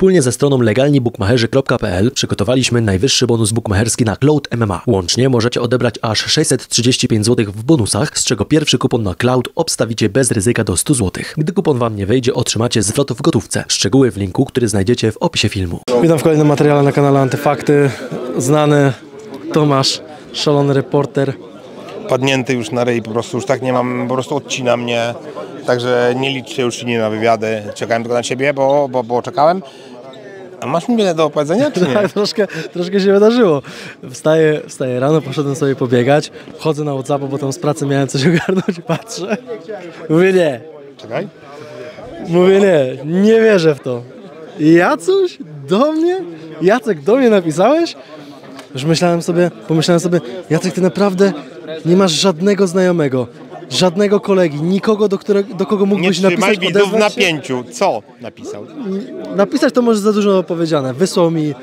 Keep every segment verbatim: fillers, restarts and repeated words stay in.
Wspólnie ze stroną legalni bukmacherzy kropka p l przygotowaliśmy najwyższy bonus bukmacherski na Cloud M M A. Łącznie możecie odebrać aż sześćset trzydzieści pięć złotych w bonusach, z czego pierwszy kupon na Cloud obstawicie bez ryzyka do stu złotych. Gdy kupon Wam nie wejdzie, otrzymacie zwrot w gotówce. Szczegóły w linku, który znajdziecie w opisie filmu. Witam w kolejnym materiale na kanale Antyfakty. Znany Tomasz, szalony reporter. Padnięty już na ryj, po prostu już tak nie mam, po prostu odcina mnie. Także nie liczcie już nie na wywiady. Czekałem tylko na ciebie, bo, bo, bo czekałem. A masz mi wiele do opowiedzenia, czy nie? troszkę, troszkę się wydarzyło. Wstaję, wstaję rano, poszedłem sobie pobiegać. Wchodzę na WhatsApp, bo tam z pracy miałem coś ogarnąć i patrzę. Mówię nie. Czekaj. Mówię nie, nie wierzę w to. Jacuś? Do mnie? Jacek, do mnie napisałeś? Już myślałem sobie, pomyślałem sobie, Jacek, ty naprawdę nie masz żadnego znajomego, żadnego kolegi, nikogo, do, którego, do kogo mógłbyś nie napisać, widzów w odezwać się? napięciu. Co napisał? Napisać to może za dużo powiedziane. Wysłał mi yy,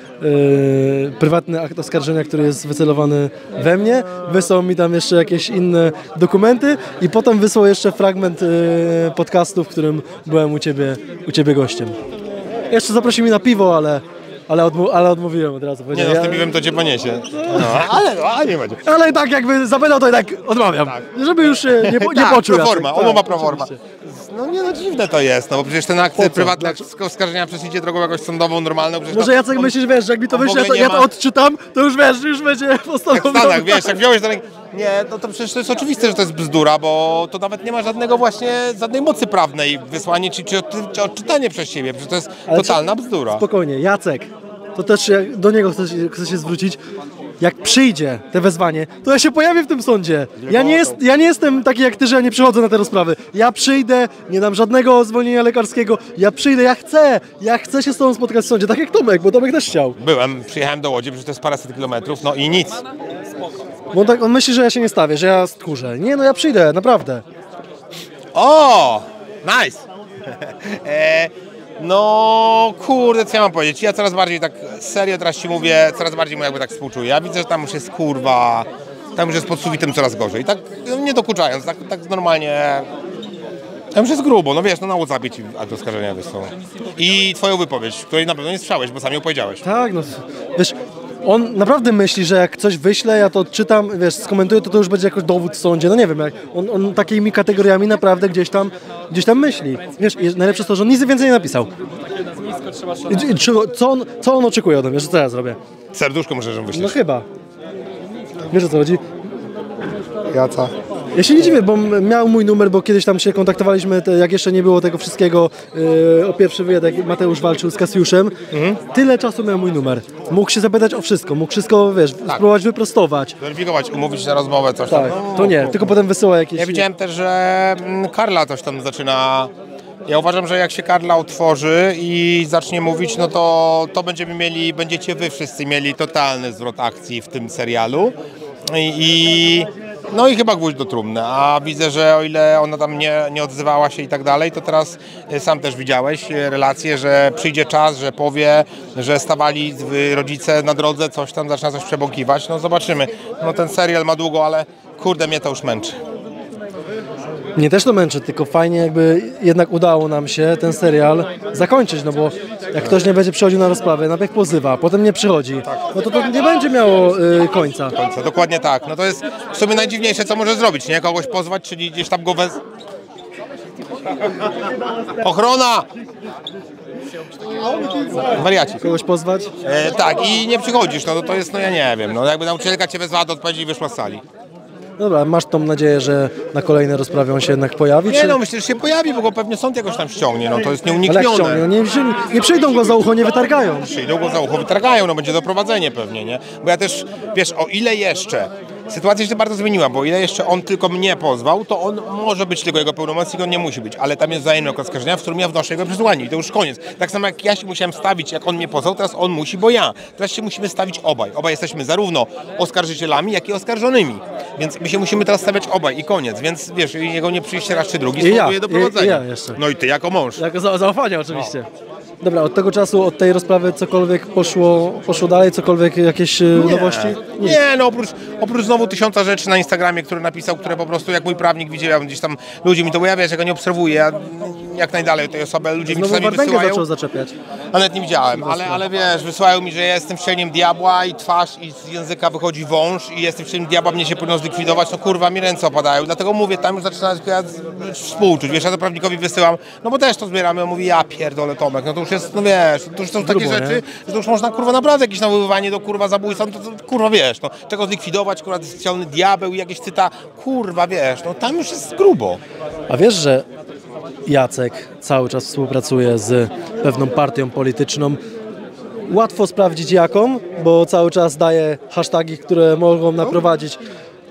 prywatny akt oskarżenia, który jest wycelowany we mnie, wysłał mi tam jeszcze jakieś inne dokumenty i potem wysłał jeszcze fragment yy, podcastu, w którym byłem u ciebie, u ciebie gościem. Jeszcze zaprosił mi na piwo, ale... Ale, odmów, ale odmówiłem od razu. Nie no, z tym piwem to cię poniesie. No, ale no, ale nie będzie. Ale tak jakby zapytał, to i tak odmawiam. Tak. Żeby już się nie, nie tak, poczuł. Proforma, tak, umowa proforma. No nie no, dziwne to jest, no bo przecież ten akt prywatny oskarżenia przez idzie drogą jakąś sądową, normalną. Może to, Jacek on, myślisz, wiesz, że jak mi to wyśle, to ja to ma... odczytam, to już wiesz, już będzie postanowione. Tak w Stanach, wiesz, jak wziąłeś to... Nie, no to przecież to jest oczywiste, że to jest bzdura, bo to nawet nie ma żadnego właśnie, żadnej mocy prawnej wysłanie czy, czy, czy odczytanie przez siebie, przecież to jest Ale totalna czy... bzdura. Spokojnie, Jacek. To też do niego chcę, chcę się zwrócić. Jak przyjdzie te wezwanie, to ja się pojawię w tym sądzie. Ja nie, jest, ja nie jestem taki jak ty, że ja nie przychodzę na te rozprawy. Ja przyjdę, nie dam żadnego zwolnienia lekarskiego. Ja przyjdę, ja chcę. Ja chcę się z tobą spotkać w sądzie, tak jak Tomek, bo Tomek też chciał. Byłem, przyjechałem do Łodzi, przecież to jest paręset kilometrów, no i nic. Bo on, tak, on myśli, że ja się nie stawię, że ja stchórzę. Nie, no ja przyjdę, naprawdę. O, nice. e No kurde, co ja mam powiedzieć? Ja coraz bardziej tak serio teraz ci mówię, coraz bardziej mu jakby tak współczuję. Ja widzę, że tam już jest kurwa, tam już jest pod sufitem coraz gorzej. Tak no, nie dokuczając, tak, tak normalnie. Tam już jest grubo, no wiesz, no na WhatsAppie ci akt oskarżenia wysłał. I twoją wypowiedź, której na pewno nie słyszałeś, bo sam ją powiedziałeś. Tak, no wiesz, on naprawdę myśli, że jak coś wyślę, ja to odczytam, wiesz, skomentuję, to to już będzie jakoś dowód w sądzie, no nie wiem, jak on, on takimi kategoriami naprawdę gdzieś tam, gdzieś tam myśli. Wiesz, najlepsze jest to, że on nic więcej nie napisał. I, i, co, on, co on oczekuje ode mnie, że co ja zrobię? Serduszko muszę, żebym wyśleć. No chyba. Wiesz, o co chodzi? Jaca. Ja się nie dziwię, bo miał mój numer, bo kiedyś tam się kontaktowaliśmy, jak jeszcze nie było tego wszystkiego, yy, o pierwszy wywiad, jak Mateusz walczył z Kasiuszem. Mhm. Tyle czasu miał mój numer. Mógł się zapytać o wszystko, mógł wszystko, wiesz, tak. spróbować wyprostować. Weryfikować, umówić na rozmowę, coś tak, tam. No, to nie, tylko potem wysyła jakieś... Ja widziałem też, że Karla coś tam zaczyna... Ja uważam, że jak się Karla otworzy i zacznie mówić, no to, to będziemy mieli, będziecie wy wszyscy mieli totalny zwrot akcji w tym serialu. I, i no i chyba gwóźdź do trumny, a widzę, że o ile ona tam nie, nie odzywała się i tak dalej, to teraz sam też widziałeś relacje, że przyjdzie czas, że powie, że stawali rodzice na drodze, coś tam zaczyna coś przebąkiwać. No zobaczymy. No ten serial ma długo, ale kurde, mnie to już męczy. Mnie też to męczy, tylko fajnie jakby jednak udało nam się ten serial zakończyć, no bo jak ktoś nie będzie przychodził na rozprawę, najpierw pozywa, potem nie przychodzi, no to to nie będzie miało y, końca. końca. Dokładnie tak, no to jest w sumie najdziwniejsze, co może zrobić, nie? Kogoś pozwać, czyli gdzieś tam go wez... Ochrona! Wariaci. Kogoś pozwać? E, tak, i nie przychodzisz, no to, to jest, no ja nie wiem, no jakby nauczycielka cię wezwała do odpowiedzi i wyszła z sali. Dobra, masz tą nadzieję, że na kolejnej rozprawie on się jednak pojawi? Nie czy... no, myślę, że się pojawi, bo go pewnie sąd jakoś tam ściągnie, no to jest nieuniknione. Ale jak ściągnie? No nie, nie przyjdą go za ucho, nie wytargają. Przyjdą go za ucho, wytargają, no będzie doprowadzenie pewnie, nie? Bo ja też, wiesz, o ile jeszcze sytuacja się bardzo zmieniła, bo ile jeszcze on tylko mnie pozwał, to on może być tylko jego pełnomocnik, on nie musi być, ale tam jest wzajemne akt oskarżenia, w którym ja wnoszę jego przesłanie i to już koniec. Tak samo jak ja się musiałem stawić, jak on mnie pozwał, teraz on musi, bo ja. Teraz się musimy stawić obaj. Obaj jesteśmy zarówno oskarżycielami, jak i oskarżonymi. Więc my się musimy teraz stawiać obaj i koniec. Więc wiesz, jego nie przyjście raz czy drugi spowoduje ja, doprowadzenia. I, i ja jeszcze. No i ty jako mąż. Jako za, zaufanie oczywiście. Dobra, od tego czasu, od tej rozprawy cokolwiek poszło, poszło dalej, cokolwiek jakieś nie. nowości? Nie, nie no oprócz, oprócz znowu tysiąca rzeczy na Instagramie, które napisał, które po prostu jak mój prawnik widział, gdzieś tam ludzie mi to, bo ja wiesz, ja go nie obserwuję, ja jak najdalej od tej osoby, ludzie mi czasami wysyłają. Zaczął zaczepiać. A nawet nie widziałem, ale, ale wiesz, wysyłają mi, że ja jestem wcieleniem diabła i twarz i z języka wychodzi wąż i jestem wcieleniem diabła, mnie się powinno zlikwidować, no kurwa, mi ręce opadają, dlatego mówię, tam już zaczyna współczuć, wiesz, ja to prawnikowi wysyłam, no bo też to zbieramy, on mówi, ja pierdolę Tomek, no to już jest, no wiesz, to już są takie Grubo, rzeczy, nie? że to już można kurwa naprawdę jakieś nawoływanie do kurwa zabójstwa, no to, to kurwa wiesz, no czego zlikwidować, kurwa specjalny diabeł i jakieś cyta, kurwa wiesz, no tam już jest grubo. A wiesz, że Jacek cały czas współpracuje z pewną partią polityczną. Łatwo sprawdzić jaką, bo cały czas daje hasztagi, które mogą naprowadzić,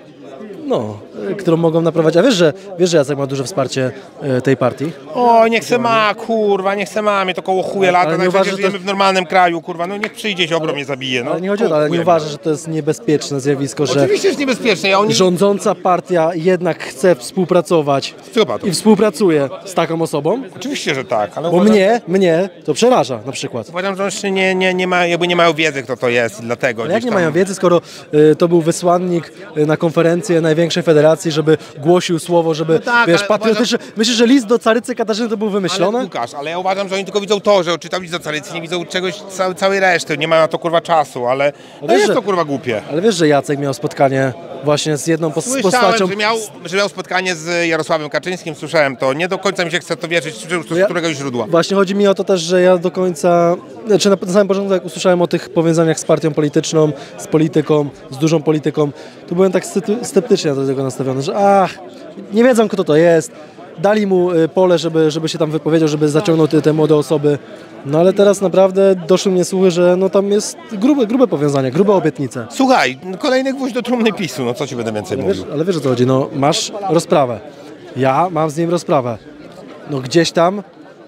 no, którą mogą naprowadzić. A wiesz, że, wiesz, że Jacek ma duże wsparcie e, tej partii? O, nie chcę ma, kurwa, nie chcę ma, mnie to koło chuje lata, no przecież żyjemy to... w normalnym kraju, kurwa, no niech przyjdzie, Ziobro mnie zabije, no. Ale nie chodzi o to, ale nie uważasz, że to jest niebezpieczne zjawisko, że oczywiście jest niebezpieczne. Ja oni... rządząca partia jednak chce współpracować i współpracuje z taką osobą? Oczywiście, że tak, ale bo uważam... mnie, mnie to przeraża na przykład. Uważam, że jeszcze nie, nie, nie, ma, jakby nie mają wiedzy, kto to jest i dlatego. Ale jak nie tam... mają wiedzy, skoro y, to był wysłannik y, na konferencję największej federacji, żeby głosił słowo, żeby, no tak, wiesz, patriotyczny... Uważam... Myślisz, że list do carycy Katarzyny to był wymyślony? Ale, Łukasz, ale ja uważam, że oni tylko widzą to, że czytał list do carycy, nie widzą czegoś, całej, całej reszty, nie mają na to kurwa czasu, ale no jest że... to kurwa głupie. Ale wiesz, że Jacek miał spotkanie właśnie z jedną pos postacią... że miał, że miał spotkanie z Jarosławem Kaczyńskim, słyszałem to, nie do końca mi się chce to wierzyć, z ja... któregoś źródła. Właśnie chodzi mi o to też, że ja do końca, znaczy na samym początku jak usłyszałem o tych powiązaniach z partią polityczną, z polityką, z dużą polityką, to byłem tak sceptycznie do tego nastawiony, że ach, nie wiedzą kto to jest, dali mu pole, żeby, żeby się tam wypowiedział, żeby zaciągnął te, te młode osoby. No ale teraz naprawdę doszły mnie słuchy, że no tam jest grube, grube powiązanie, grube obietnice. Słuchaj, kolejny gwóźdź do trumny PiSu, no co ci będę więcej ale mówił. Wiesz, ale wiesz o co chodzi, no masz rozprawę, ja mam z nim rozprawę, no gdzieś tam...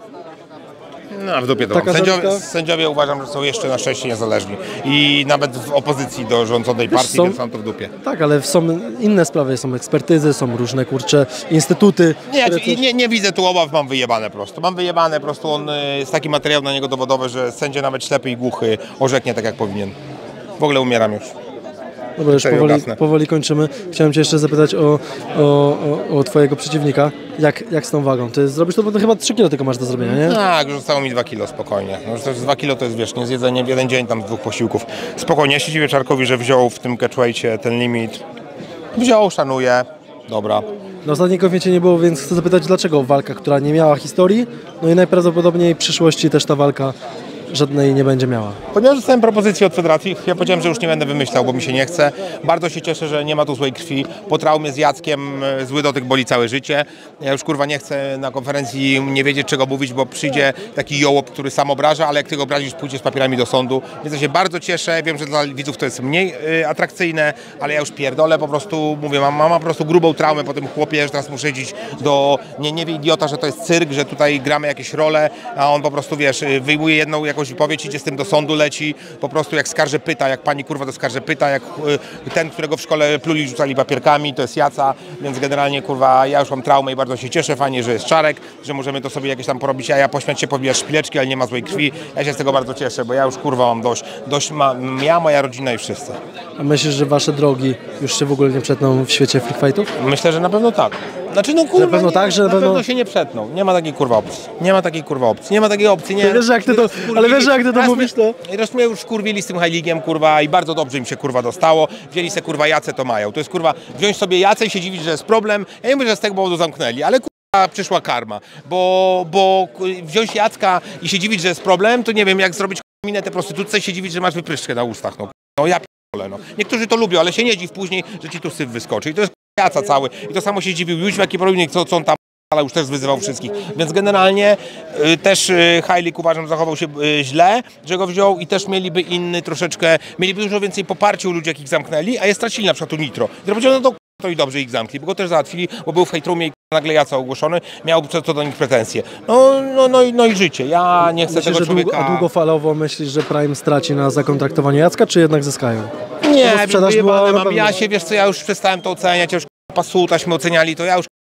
No, w dupie to mam. Sędziowie, sędziowie uważam, że są jeszcze na szczęście niezależni i nawet w opozycji do rządzonej partii, są, więc mam to w dupie. Tak, ale są inne sprawy, są ekspertyzy, są różne, kurcze, instytuty. Nie, coś... nie, nie widzę tu obaw, mam wyjebane po prostu. Mam wyjebane po prostu, on jest taki materiał na niego dowodowy, że sędzia nawet ślepy i głuchy orzeknie tak jak powinien. W ogóle umieram już. Dobra, już powoli, powoli kończymy. Chciałem cię jeszcze zapytać o, o, o, o twojego przeciwnika. Jak, jak z tą wagą? Ty zrobisz to, bo to chyba trzy kilo tylko masz do zrobienia, nie? Tak, już zostało mi dwa kilo, spokojnie. No, to dwa kilo to jest, wiesz, nie zjedzenie w jeden dzień tam z dwóch posiłków. Spokojnie, ja się dziwię Czarkowi, że wziął w tym catchweightie ten limit. Wziął, szanuję, dobra. Na ostatniej konferencji nie było, więc chcę zapytać, dlaczego walka, która nie miała historii, no i najprawdopodobniej w przyszłości też ta walka żadnej nie będzie miała. Ponieważ dostałem propozycję od federacji, ja powiedziałem, że już nie będę wymyślał, bo mi się nie chce. Bardzo się cieszę, że nie ma tu złej krwi. Po traumie z Jackiem zły dotyk boli całe życie. Ja już kurwa nie chcę na konferencji nie wiedzieć czego mówić, bo przyjdzie taki jołop, który sam obraża, ale jak ty go obrazisz, pójdziesz z papierami do sądu. Więc ja się bardzo cieszę, wiem, że dla widzów to jest mniej y, atrakcyjne, ale ja już pierdolę, po prostu mówię, mam, mam po prostu grubą traumę po tym chłopie, że teraz muszę iść do, nie, nie wie idiota, że to jest cyrk, że tutaj gramy jakieś role, a on po prostu, wiesz, wyjmuje jedną jakąś wypowiedź, idzie z tym do sądu, leci, po prostu jak skarże pyta, jak pani kurwa do skarże pyta, jak y, ten, którego w szkole pluli, rzucali papierkami, to jest Jaca, więc generalnie kurwa ja już mam traumę i bardzo się cieszę, fajnie, że jest Czarek, że możemy to sobie jakieś tam porobić, a ja pośmiać się, pobijać szpileczki, ale nie ma złej krwi, ja się z tego bardzo cieszę, bo ja już kurwa mam dość, dość ma, ja, moja rodzina i wszyscy. A myślisz, że wasze drogi już się w ogóle nie przetną w świecie free fightów? Myślę, że na pewno tak. Znaczy no kurwa, na pewno nie, tak, że na na pewno... pewno się nie przetną. Nie ma takiej kurwa opcji. Nie ma takiej kurwa opcji. Nie ma takiej opcji. Nie. Wiesz, jak ty to, ale wiesz, jak ty to mówisz, to... Raz mnie już kurwili z tym High League'iem, kurwa, i bardzo dobrze im się kurwa dostało. Wzięli se kurwa Jacę, to mają. To jest kurwa, wziąć sobie Jacę i się dziwić, że jest problem. Ja nie mówię, że z tego powodu zamknęli, ale kurwa przyszła karma. Bo, bo wziąć Jacka i się dziwić, że jest problem, to nie wiem, jak zrobić minę tę prostytutce i się dziwić, że masz wypryszczkę na ustach. No, no ja p***olę, no. Niektórzy to lubią, ale się nie dziw później, że ci tu syf wyskoczy. I to jest Jaca cały. I to samo się dziwił Jóźwiak i podobnie, co, co on tam, ale już też wyzywał wszystkich. Więc generalnie y, też y, High League uważam, zachował się y, źle, że go wziął i też mieliby inny troszeczkę, mieliby dużo więcej poparcia u ludzi, jak ich zamknęli, a je stracili na przykład u Nitro. I powiedział, no to, to i dobrze ich zamkli, bo go też załatwili, bo był w Hate Roomie i nagle Jaca ogłoszony, miał co, co do nich pretensje. No, no, no, no i życie. Ja nie chcę myślisz, tego że człowieka... Długo, a długofalowo myślisz, że Prime straci na zakontraktowaniu Jacka, czy jednak zyskają? Nie, sprzedaż była mam. Ja się, wiesz co, ja już przestałem to oceniać, ja już pasuł, taśmy oceniali, to ja już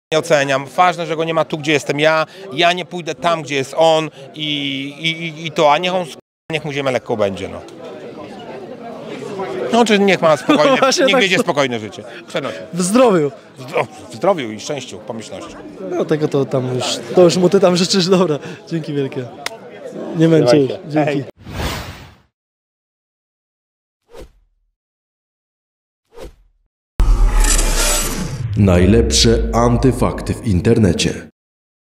nie oceniam. Ważne, że go nie ma tu, gdzie jestem ja. Ja nie pójdę tam, gdzie jest on i, i, i to, a niech on niech mu ziemię lekko będzie, no. No, czy niech ma spokojne, No właśnie niech tak wiedzie to- spokojne życie. Przenosi. W zdrowiu. W, zdro- w zdrowiu i szczęściu, pomyślności. No tego to tam już, to już mu ty tam życzysz, dobra. Dzięki wielkie. Nie męczę już. Dawajcie. Dzięki. Hej. Najlepsze antyfakty w internecie.